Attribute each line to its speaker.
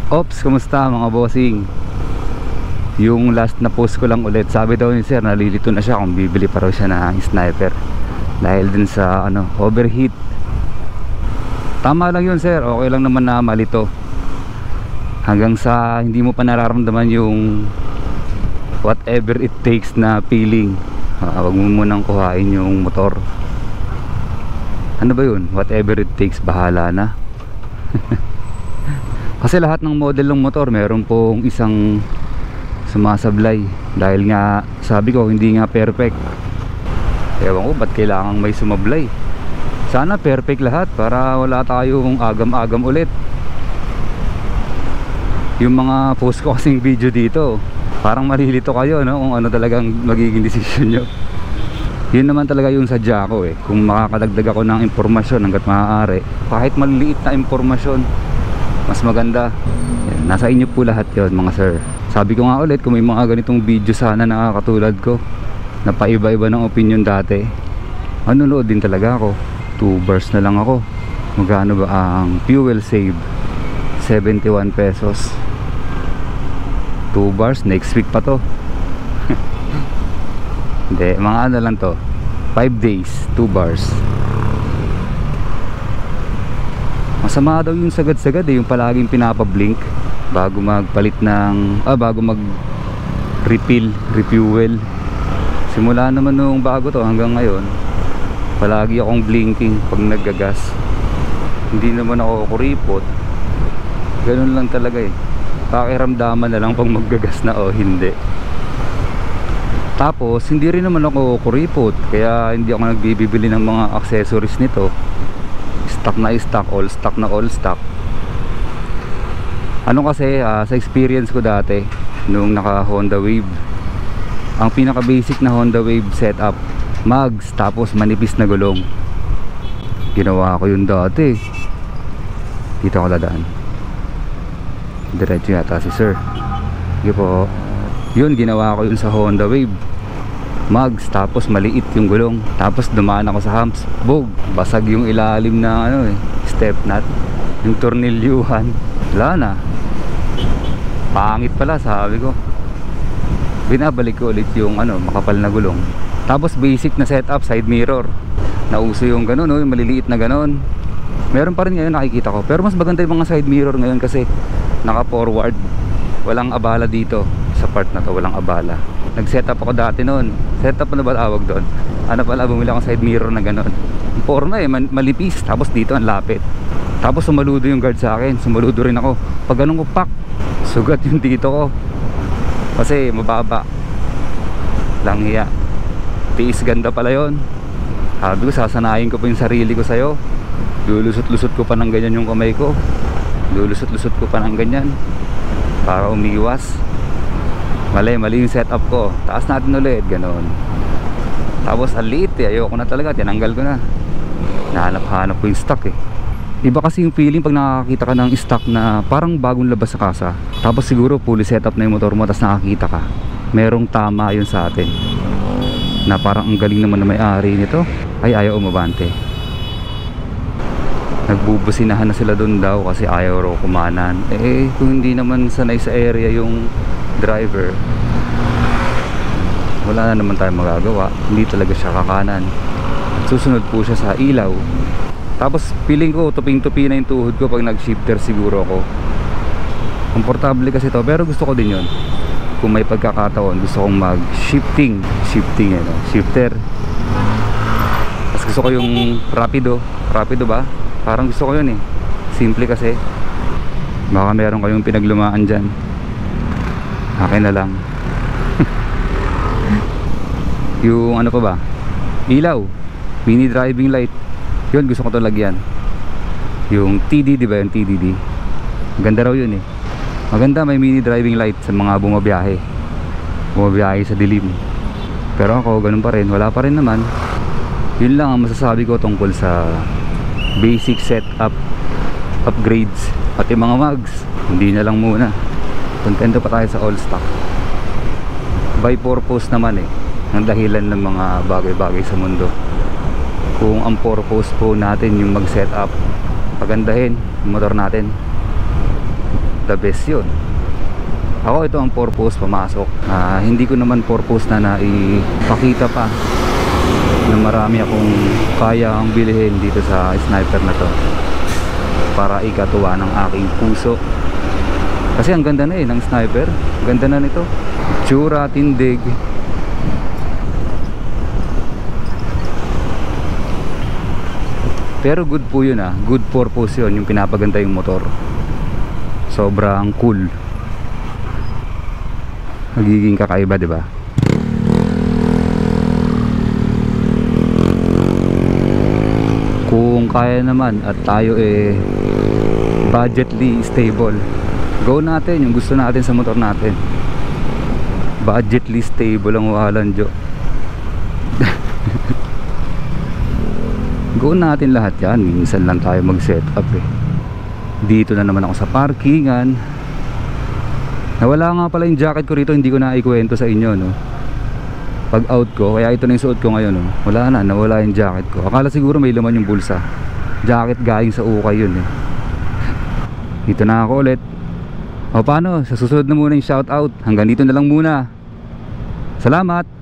Speaker 1: Ops, kumusta mga bossing? Yung last na post ko lang ulit, sabi daw ni sir nalilito na siya kung bibili pa raw siya ng sniper dahil din sa overheat. Tama lang yun sir, okay lang naman na malito hanggang sa hindi mo pa nararamdaman yung whatever it takes na feeling. Wag mo munang kuhain yung motor. Ano ba yun? Whatever it takes, bahala na. Kasi lahat ng model ng motor meron pong isang sumasablay. Dahil nga sabi ko hindi nga perfect. Ewan ko ba't kailangan may sumablay. Sana perfect lahat para wala tayong agam-agam ulit. Yung mga post ko kasing video dito, parang malilito kayo no, kung ano talagang magiging decision nyo. Yun naman talaga yung sadya ko eh. Kung makakadagdag ako ng impormasyon hanggat maaari, kahit maliliit na impormasyon, mas maganda. Yan, nasa inyo po lahat yun mga sir. Sabi ko nga ulit, kung may mga ganitong video sana na katulad ko na paiba-iba ng opinion dati, manunood din talaga ako. 2 bars na lang ako. Magkano ba ang fuel save? 71 pesos. 2 bars, next week pa to. Hindi, mga ano lang to, 5 days, 2 bars. Masama daw yung sagad-sagad eh, yung palaging pinapablink bago magpalit ng bago mag refuel. Simula naman nung bago to hanggang ngayon, palagi akong blinking pag naggagas. Hindi naman ako kuripot. Ganun lang talaga eh. Pakiramdaman na lang pag maggagas na o hindi. Tapos hindi rin naman ako kuripot, kaya hindi ako nagbibili ng mga accessories nito. Stock na stock, all stock na all stock. Ano kasi sa experience ko dati nung naka Honda Wave, ang pinaka basic na Honda Wave setup, mags tapos manipis na gulong. Ginawa ko yun dati. Dito ako dadaan. Diretso yata si sir. Sige po. Yun, ginawa ko yun sa Honda Wave, mags tapos maliit yung gulong, tapos dumaan ako sa humps, bog, basag yung ilalim na step nut, yung tornilyuhan, wala na, pangit pala. Sabi ko, binabalik ko ulit yung makapal na gulong. Tapos basic na setup, side mirror, nauso yung ganun yung maliliit na ganun. Meron pa rin ngayon nakikita ko, pero mas maganda yung mga side mirror ngayon kasi naka forward, walang abala dito sa part na to, walang abala. Nag setup ako dati noon. Setup na ba tawag doon? Ano pala, bumili akong side mirror na gano'n. Porno malipis, tapos dito ang lapit. Tapos sumaludo yung guard sa akin, sumaludo rin ako. Pag ganun ko, pak, sugat yung dito ko kasi mababa lang. Hiya, tiis ganda pala yon. Sabi ko, sasanayin ko pa yung sarili ko sa'yo. Lulusot-lusot ko pa ng ganyan yung kamay ko, lulusot-lusot ko pa ng ganyan para umiwas. Mali yung setup ko. Taas natin ulit, ganoon. Tapos ang liit ayoko na talaga, tinanggal ko na. Nahanap-hanap ko yung stock eh. Iba kasi yung feeling pag nakakita ka ng stock na parang bagong labas sa kasa, tapos siguro fully setup na yung motor mo, tapos nakakita ka merong tama yun sa atin na parang ang galing naman na may-ari nito, ay ayaw umabante. Nagbubusinahan na sila doon daw kasi ayaw raw kumanan. Kung hindi naman sanay sa area yung driver, wala na naman tayong magagawa. Hindi talaga siya kakanan. Susunod po siya sa ilaw. Tapos feeling ko tuping-tupi na yung tuhod ko pag nag-shifter siguro ako. Komportable kasi to, pero gusto ko din yun. Kung may pagkakataon, gusto kong mag-shifting. Shifter. Tapos gusto ko yung rapido ba? Parang gusto ko yun eh. Simple kasi. Baka meron kayong pinaglumaan dyan, akin na lang. Yung pa ba, ilaw, mini driving light, yun gusto ko to lagyan. Yung TDD ba, yung TDD, maganda raw yun eh. Maganda, may mini driving light sa mga bumabiyahe sa dilim. Pero ako ganun pa rin, wala pa rin naman. Yun lang ang masasabi ko tungkol sa basic setup upgrades. Pati mga mags, hindi na lang muna, kontento pa tayo sa all stock. By purpose naman ang dahilan ng mga bagay-bagay sa mundo. Kung ang purpose po natin yung mag setup, pagandahin yung motor natin, the best yun. Ako ito ang purpose pumasok. Hindi ko naman purpose na naipakita pa na marami akong kaya ang bilhin dito sa sniper na to para ikatuwa ng aking puso. Kasi ang ganda na ng sniper. Ganda na nito. Tsura, tindig. Pero good po yun good purpose yun, yung pinapaganda yung motor. Sobrang cool. Magiging kakaiba, di ba? Kung kaya naman at tayo budgetly stable, go natin yung gusto natin sa motor natin. Budgetly stable ang wahalan Jo. Go natin lahat yan. Minsan lang tayo mag set up Dito na naman ako sa parkingan. Nawala nga pala yung jacket ko rito, hindi ko na ikwento sa inyo pag out ko, kaya ito na yung suot ko ngayon Wala na, nawala yung jacket ko. Akala siguro may laman yung bulsa. Jacket galing sa ukay yun Dito na ako ulit. O paano, sa susunod na muna yung shout out. Hanggang dito na lang muna. Salamat.